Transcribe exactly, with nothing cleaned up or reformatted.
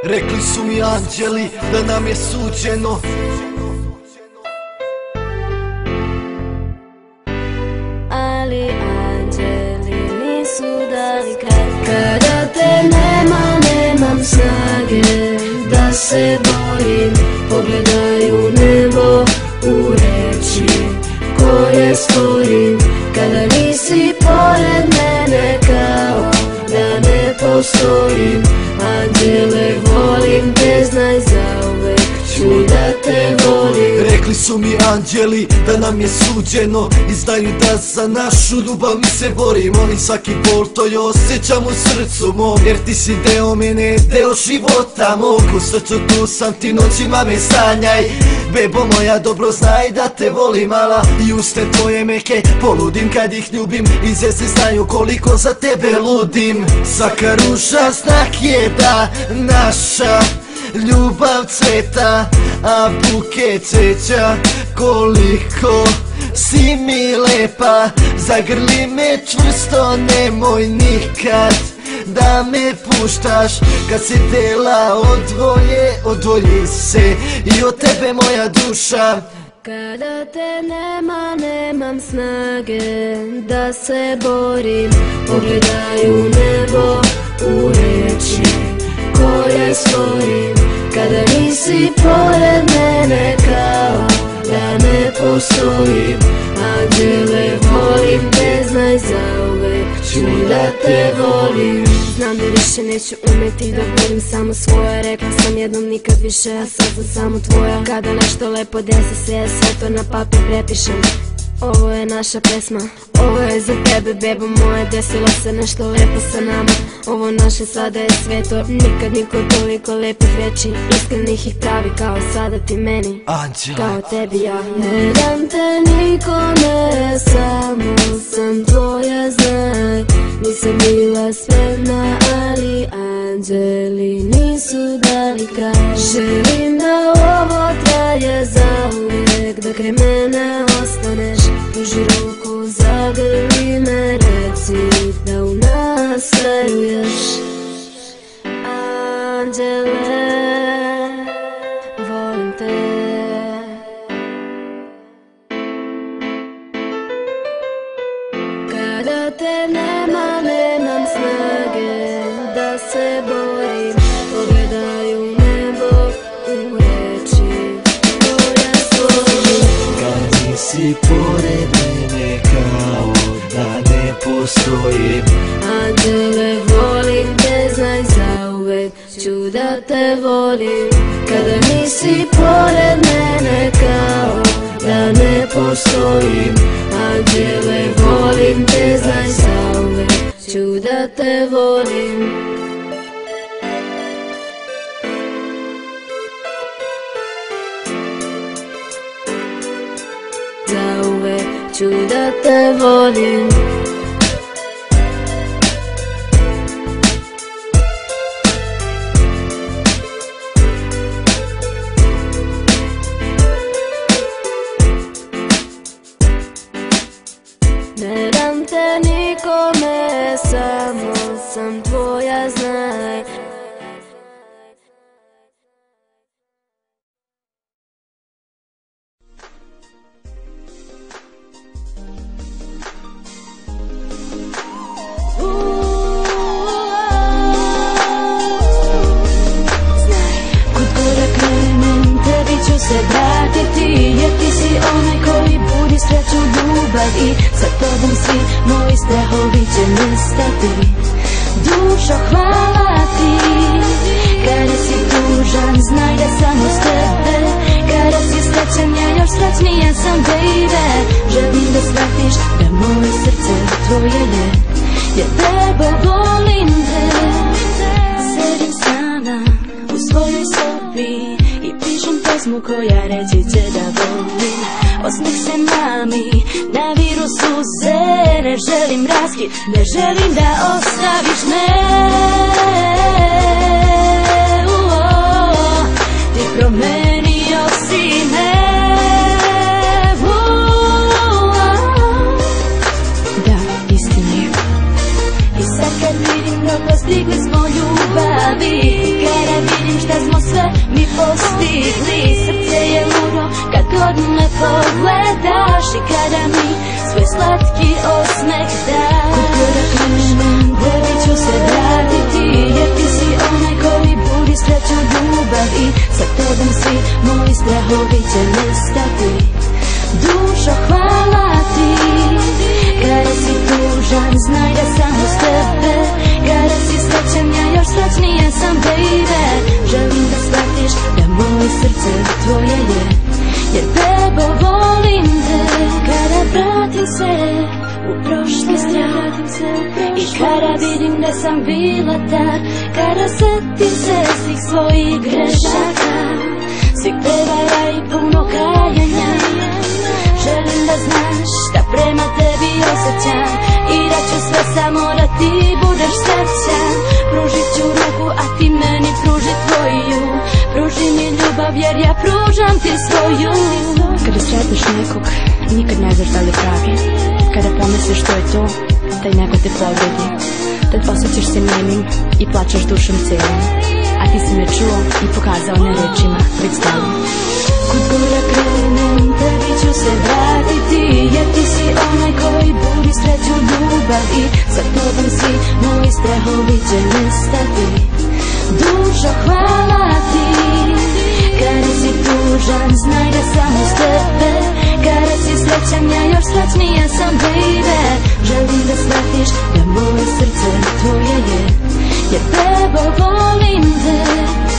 Rekli su mi anđeli da nam je suđeno. Ali anđeli nisu dali kraj. Kada te nema, nemam snage da se borim. Pogledaj u nebo, u reči koje stvorim. Kada nisi pored mene, kao da ne postojim. Anđele volim te, znaj zauvek ću da te volim. Rekli su mi anđeli da nam je suđeno i znaju da za našu ljubav mi se borim. Oni svaki bol to je osjećam u srcu mom, jer ti si deo mene, deo života mog. U srcu tu sam ti, noćima me sanjaj. Bebo moja, dobro znaj da te volim, mala. I uste tvoje meke poludim kad ih ljubim. I zvijezde znaju koliko za tebe ludim. Svaka ruža znak je da naša ljubav cveta, a buket cveća koliko si mi lepa. Zagrli me čvrsto, nemoj nikad da me puštaš. Kad se tela odvoje, odvoji se i od tebe moja duša. Kada te nema, nemam snage da se borim. Pogledaj u nebo, u reči koje stvorim. Kada nisi pored mene, kao da ne postojim. Anđele volim te, znaj zauvek ću da te volim. Znam da više neću umeti da budem samo svoja. Rekla sam jednom nikad više, a sad sam samo tvoja. Kada nešto lepo desi se, ja sve to na papir prepišem. Ovo je naša pesma, ovo je za tebe, bebo moja. Desilo se nešto lepo sa nama. Ovo naše sada je sveto. Nikad niko toliko lepih reči, iskrenih i pravi kao sada ti meni. Anđela, kao tebi ja. Ne dam te nikome, samo sam tvoja, znaj. Nisam bila spremna, ali anđeli nisu dali kraj. Želim da ovo traje zauvijek, da kraj mene ostaneš. Pruži ruku, zagrli me, reci da u nas veruješ. Anđele, volim te. Kada te nema, nemam snage da se borim. Pogledaj u nebo, u reči koje stvorim. kad nisi pored mene, kao da ne postojim. Anđele volim te, znaj zauvek ću da te volim. Kada nisi pored mene, kao da ne postojim. Anđele volim te, znaj zauvek ću da te volim. Zauvek ću da te volim. Ne dam te nikome, samo sam tvoja, znaj. Kud god da krenem, tebi ću se vratiti, jer ti si onaj koji budi sreću, ljubav i sa tobom svi moji strahovi će nestati. Dušo, hvala ti, kada si tužan, znaj da sam uz tebe. Kada si srećan, ja još srećnija sam, baby. Želim da shvatiš da moje srce tvoje je, jer tebe volim te. Sedim sana u svojoj sobi i pišem pesmu koja reći će da volim. Osmeh se mami, na viru suze. Ne želim raskid, ne želim da ostaviš me. Uo, ti promenio si me. Uo, da, istina je. I sad kad vidim da postigli smo ljubavi, kada vidim pogledaš i kada mi svoj slatki osmeh daš. Kud god da krenem, tebi ću se vratiti, jer ti si onaj koji budi sreću, ljubav i sa tobom svi moji strahovi će nestati. Dušo, hvala ti, kada si tužan, znaj da sam uz tebe. Kada si srećan, ja još srećnija sam, baby. Želim da shvatiš da moje srce tvoje je, jer bebo volim te. Kada vratim se u prošlost, vratim se u prošlost, i kada vidim da sam bila tad, kada setim se svih svojih grešaka, svih prevara i puno kajanja. Želim da znaš da prema tebi osjećam i da ću sve samo da ti budeš srećan. Pružit ću ruku, a ti meni pruži tvoju. Pruži mi ljubav jer ja pružam ti svoju. Kada sretneš nekog, nikad ne znaš da li je pravi. Kada pomisliš što je to, taj neko te povredi. Tad osjećaš se nemim i plačeš dušom cijelom. A ti si me čuo i pokazao ne rečima, već stavim. Kud god da krenem, tebi ću se vratiti, jer ti si onaj koji budi sreću, ljubav i sa tobom svi moji strahovi će nestati. Dušo, hvala ti, kada si tužan, znaj da sam uz tebe. Kada si srećan, ja još srećnija sam, baby. Želim da shvatiš da moje srce tvoje je, jer bebo volim te.